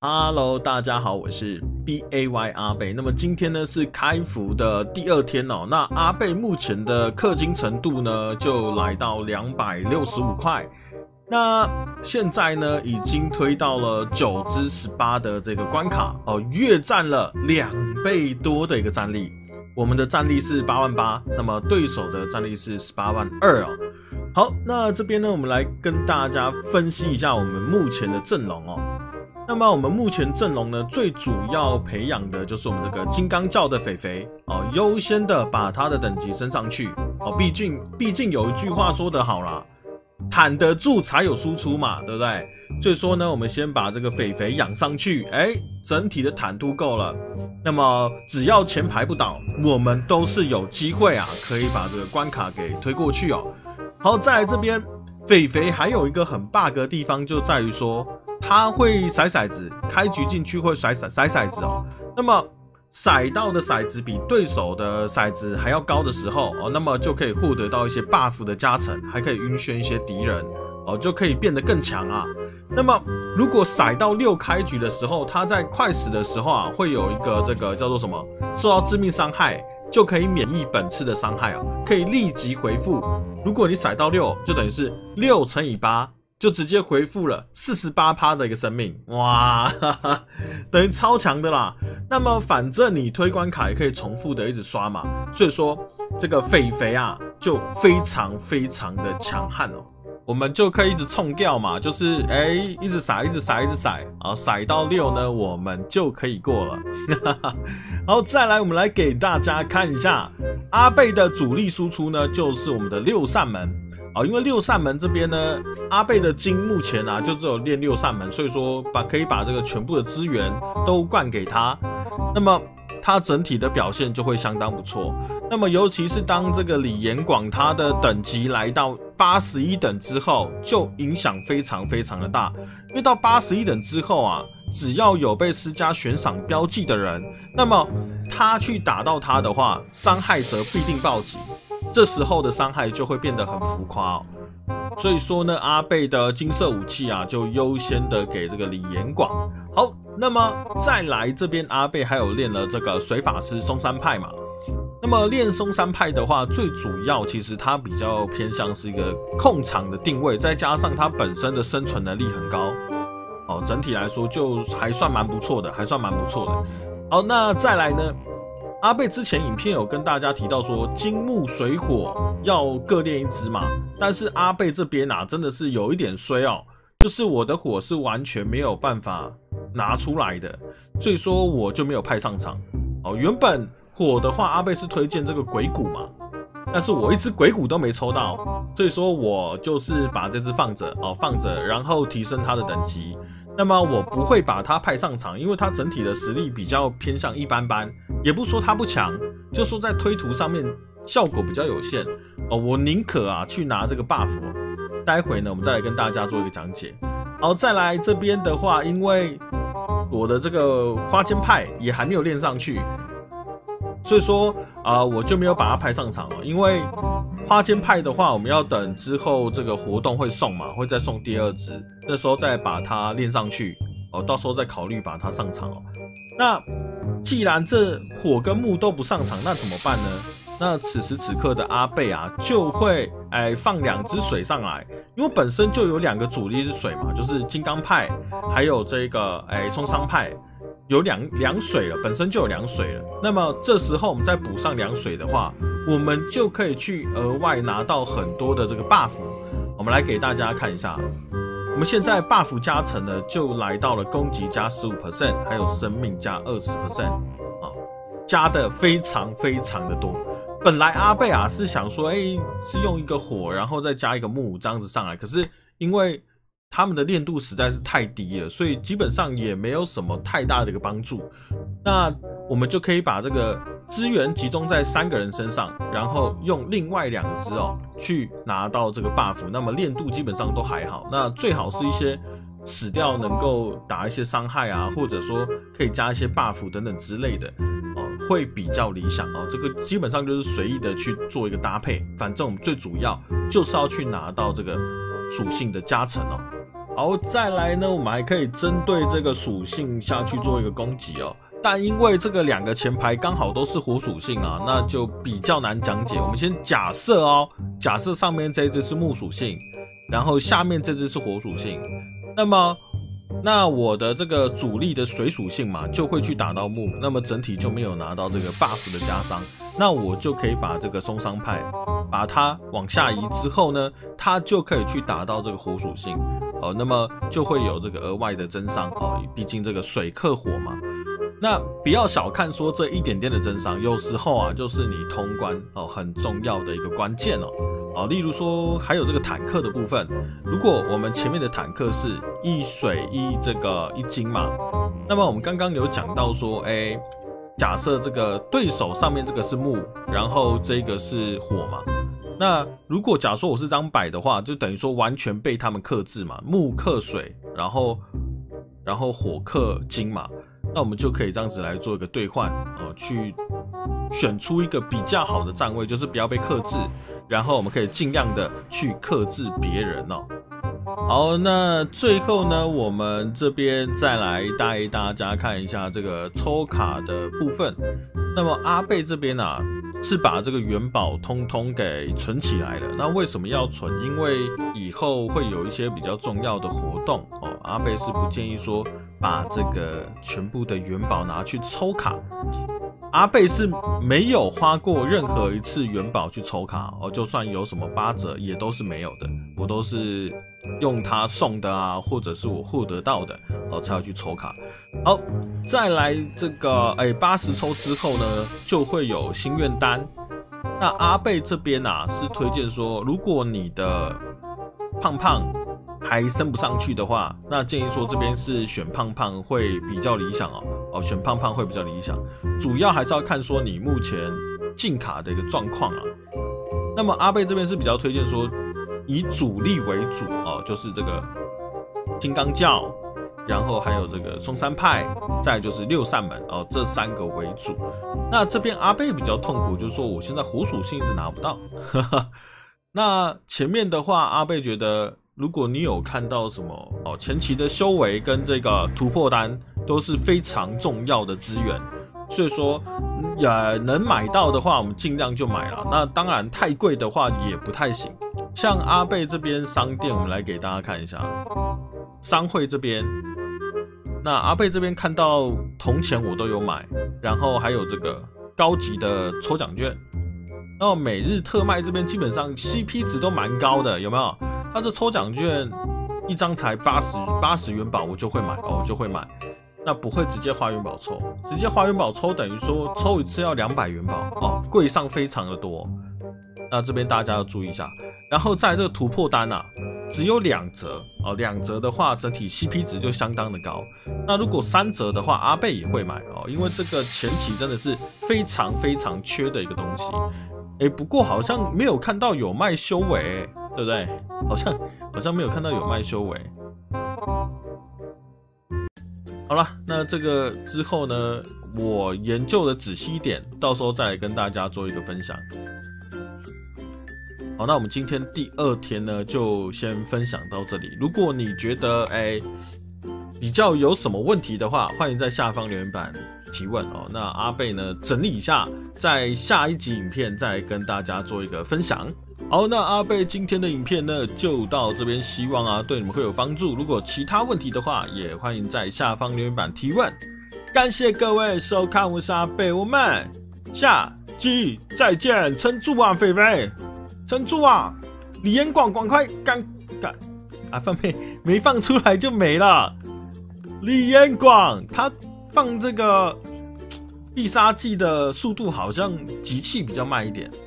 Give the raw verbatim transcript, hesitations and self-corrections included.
Hello， 大家好，我是 B A Y 阿贝。那么今天呢是开服的第二天哦。那阿贝目前的氪金程度呢就来到两百六十五块。那现在呢已经推到了九之十八的这个关卡哦，跃占了两倍多的一个战力。我们的战力是八万八，那么对手的战力是十八万二哦。好，那这边呢我们来跟大家分析一下我们目前的阵容哦。那么我们目前阵容呢，最主要培养的就是我们这个金刚教的肥肥哦，优先的把他的等级升上去哦。毕竟，毕竟有一句话说得好啦，坦得住才有输出嘛，对不对？所以说呢，我们先把这个肥肥养上去，哎，整体的坦度够了。那么只要前排不倒，我们都是有机会啊，可以把这个关卡给推过去哦。好，再来这边，肥肥还有一个很 bug 的地方，就在于说。他会甩骰子，开局进去会甩骰甩骰子哦。那么骰到的骰子比对手的骰子还要高的时候哦，那么就可以获得到一些 buff 的加成，还可以晕眩一些敌人哦，就可以变得更强啊。那么如果骰到六开局的时候，他在快死的时候啊，会有一个这个叫做什么，受到致命伤害就可以免疫本次的伤害哦，可以立即回复。如果你骰到六，就等于是六乘以八。就直接回复了 百分之四十八 的一个生命，哇，哈哈，等于超强的啦。那么反正你推关卡也可以重复的一直刷嘛，所以说这个肥肥啊就非常非常的强悍哦。我们就可以一直冲掉嘛，就是哎、欸、一直骰一直骰一直骰啊，骰到六呢我们就可以过了。好，再来我们来给大家看一下阿贝的主力输出呢，就是我们的六扇门。啊，因为六扇门这边呢，阿贝的金目前啊就只有练六扇门，所以说把可以把这个全部的资源都灌给他，那么他整体的表现就会相当不错。那么尤其是当这个李延广他的等级来到八十一等之后，就影响非常非常的大，因为到八十一等之后啊，只要有被施加悬赏标记的人，那么他去打到他的话，伤害则必定暴击。这时候的伤害就会变得很浮夸哦，所以说呢，阿贝的金色武器啊，就优先的给这个李延广。好，那么再来这边，阿贝还有练了这个水法师松山派嘛。那么练松山派的话，最主要其实它比较偏向是一个控场的定位，再加上它本身的生存能力很高，哦，整体来说就还算蛮不错的，还算蛮不错的。好，那再来呢？阿贝之前影片有跟大家提到说，金木水火要各练一支嘛，但是阿贝这边啊，真的是有一点衰哦，就是我的火是完全没有办法拿出来的，所以说我就没有派上场哦。原本火的话，阿贝是推荐这个鬼谷嘛，但是我一只鬼谷都没抽到，所以说我就是把这只放着哦，放着，然后提升它的等级。那么我不会把它派上场，因为它整体的实力比较偏向一般般，也不说它不强，就说在推图上面效果比较有限哦。我宁可啊去拿这个 buff， 待会呢我们再来跟大家做一个讲解。好，再来这边的话，因为我的这个花间派也还没有练上去，所以说啊、呃、我就没有把它派上场了。因为花间派的话，我们要等之后这个活动会送嘛，会再送第二支，那时候再把它练上去哦，到时候再考虑把它上场哦。那既然这火跟木都不上场，那怎么办呢？那此时此刻的阿贝啊，就会哎放两支水上来，因为本身就有两个主力是水嘛，就是金刚派还有这个哎松山派。有两两水了，本身就有两水了。那么这时候我们再补上两水的话，我们就可以去额外拿到很多的这个 buff。我们来给大家看一下，我们现在 buff 加成呢，就来到了攻击加 百分之十五， 还有生命加 百分之二十 啊，加的非常非常的多。本来阿贝啊是想说，哎、欸，是用一个火，然后再加一个木这样子上来，可是因为他们的练度实在是太低了，所以基本上也没有什么太大的一个帮助。那我们就可以把这个资源集中在三个人身上，然后用另外两只哦去拿到这个 buff， 那么练度基本上都还好。那最好是一些死掉能够打一些伤害啊，或者说可以加一些 buff 等等之类的哦，会比较理想哦。这个基本上就是随意的去做一个搭配，反正我们最主要就是要去拿到这个属性的加成哦。 好，再来呢，我们还可以针对这个属性下去做一个攻击哦。但因为这个两个前排刚好都是火属性啊，那就比较难讲解。我们先假设哦，假设上面这只是木属性，然后下面这只是火属性，那么那我的这个主力的水属性嘛，就会去打到木，那么整体就没有拿到这个 buff 的加伤，那我就可以把这个松伤派把它往下移之后呢，它就可以去打到这个火属性哦，那么就会有这个额外的增伤哦，毕竟这个水克火嘛。那不要小看说这一点点的增伤，有时候啊，就是你通关哦很重要的一个关键哦。哦，例如说还有这个坦克的部分，如果我们前面的坦克是一水一这个一金嘛，那么我们刚刚有讲到说，哎，假设这个对手上面这个是木，然后这个是火嘛，那如果假说我是张摆的话，就等于说完全被他们克制嘛，木克水，然后然后火克金嘛。那我们就可以这样子来做一个兑换哦，去选出一个比较好的站位，就是不要被克制，然后我们可以尽量的去克制别人哦。好，那最后呢，我们这边再来带大家看一下这个抽卡的部分。那么阿贝这边啊，是把这个元宝通通给存起来了。那为什么要存？因为以后会有一些比较重要的活动哦，阿贝是不建议说把这个全部的元宝拿去抽卡。阿贝是没有花过任何一次元宝去抽卡哦，就算有什么八折也都是没有的，我都是用它送的啊，或者是我获得到的哦才要去抽卡。好，再来这个哎八十抽之后呢，就会有心愿单。那阿贝这边啊是推荐说，如果你的胖胖还升不上去的话，那建议说这边是选胖胖会比较理想哦。哦，选胖胖会比较理想，主要还是要看说你目前进卡的一个状况啊。那么阿贝这边是比较推荐说以主力为主哦，就是这个金刚教，然后还有这个松山派，再来就是六扇门哦，这三个为主。那这边阿贝比较痛苦，就是说我现在火属性一直拿不到。那前面的话，阿贝觉得，如果你有看到什么哦，前期的修为跟这个突破单都是非常重要的资源，所以说也能买到的话，我们尽量就买了。那当然太贵的话也不太行。像阿贝这边商店，我们来给大家看一下商会这边。那阿贝这边看到铜钱我都有买，然后还有这个高级的抽奖券。然后每日特卖这边基本上 C P 值都蛮高的，有没有？它这抽奖券一张才八十八十元宝，我就会买哦，我就会买。那不会直接花元宝抽，直接花元宝抽等于说抽一次要两百元宝哦，贵上非常的多。那这边大家要注意一下。然后在这个突破单啊，只有两折哦，两折的话整体 C P 值就相当的高。那如果三折的话，阿贝也会买哦，因为这个前期真的是非常非常缺的一个东西。哎，不过好像没有看到有卖修为，对不对？好像好像没有看到有卖修为。好了，那这个之后呢，我研究的仔细一点，到时候再来跟大家做一个分享。好，那我们今天第二天呢，就先分享到这里。如果你觉得哎比较有什么问题的话，欢迎在下方留言板提问哦。那阿贝呢整理一下，在下一集影片再跟大家做一个分享。好，那阿贝今天的影片呢就到这边，希望啊对你们会有帮助。如果其他问题的话，也欢迎在下方留言板提问。感谢各位收看，我是阿贝，我们下期再见。撑住啊，菲菲，撑住啊！李彦广，赶快赶赶啊，放没没放出来就没了。李彦广他放这个必杀技的速度好像集气比较慢一点。